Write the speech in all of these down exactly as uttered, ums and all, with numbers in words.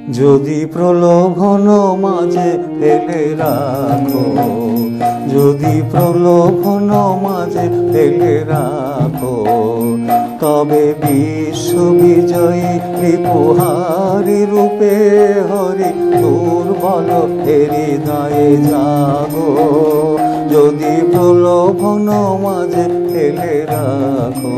যদি প্রলোভন মাঝে ফেলে রাখো, যদি প্রলোভন মাঝে ফেলে রাখো, তবে বিশ্ববিজয়ী ত্রিপুহারি রূপে হরি দুর্বল হৃদয়ে জাগো। যদি প্রলোভন মাঝে ফেলে রাখো,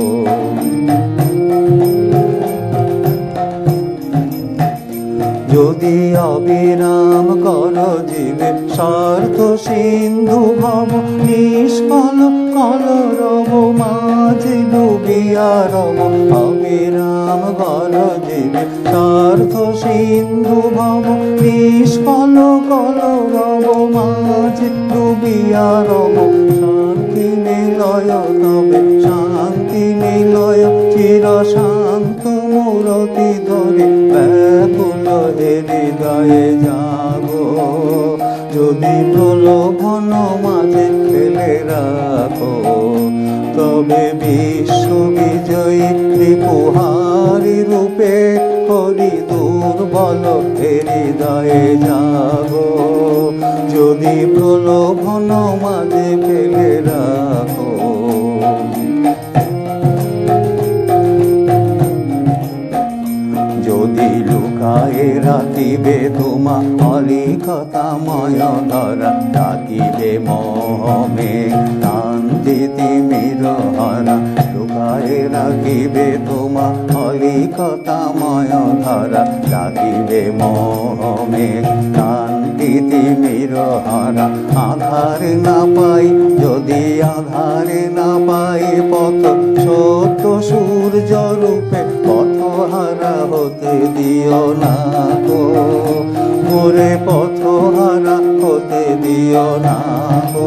যদি অবিরাম কর জীবে স্বার্থ সিন্ধু ভব, নিষ্ফল কলরব মাঝে ডুবিয়া রব। অবিরাম কর জীবে স্বার্থ সিন্ধু ভব, নিষ্ফল কলরব মাঝে ডুবিয়া রব। শান্তি নিলয় তবে শান্তি নিলয়, চির শান্ত মূরতি ধরে ব্যাকুল হৃদয়ে জাগো। যদি প্রলোভন মাঝে ফেলে রাখো, তবে বিশ্ববিজয়ী ত্রিপুহারি রূপে হরি দুর্বল হৃদয়ে জাগো। যদি প্রলোভন মাঝে ফেলে রাখো, যদি লুকায়ে রাখিবে তোমা অলিখতাময় ধরা, ডাকিবে মোহমে কান্তি তিমির হরা। লুকায়ে রাখিবে তোমা অলিখতাময় ধরা, ডাকিবে মোহমে কান্তি তিমির হরা। আধার না পাই যদি আধারে না পাই পথ, সত্য সূর্য রূপে পথহারা হতে দিও না গো। মোরে পথহারা হতে দিও না গো।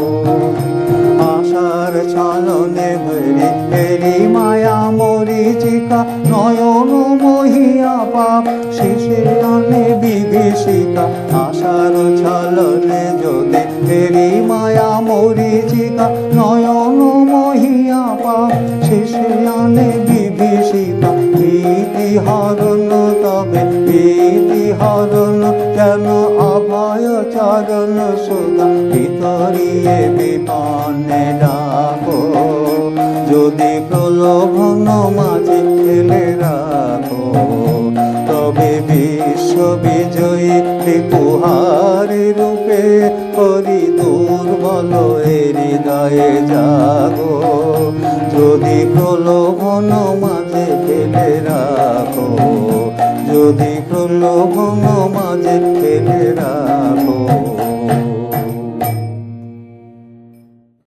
আশার ছলনে ভেরি ফেরি মায়া মরিচিকা, নয়ন মহিয়া পাপ শেষে আনে বিভীষিকা। আশার ছলনে যদি ফেরি মায়া মরিচিকা, নয়ন মহিয়া পাপ শেষে আনে বিভীষিকা। ভীতি হরণ তবে ভীতি হরণ, কেন অভয় চরণ সুধা ভিতরিয়ে বিপন্নে ডাকো। যদি প্রলোভন মাঝে ফেলে রাখো, তবে বিশ্ববিজয়ী ত্রিপুহারি রূপে হরি দুর্বল হৃদয়ে জাগো। যদি প্রলোভন মাঝে ফেলে রাখো, যদি প্রলোভন মাঝে ফেলে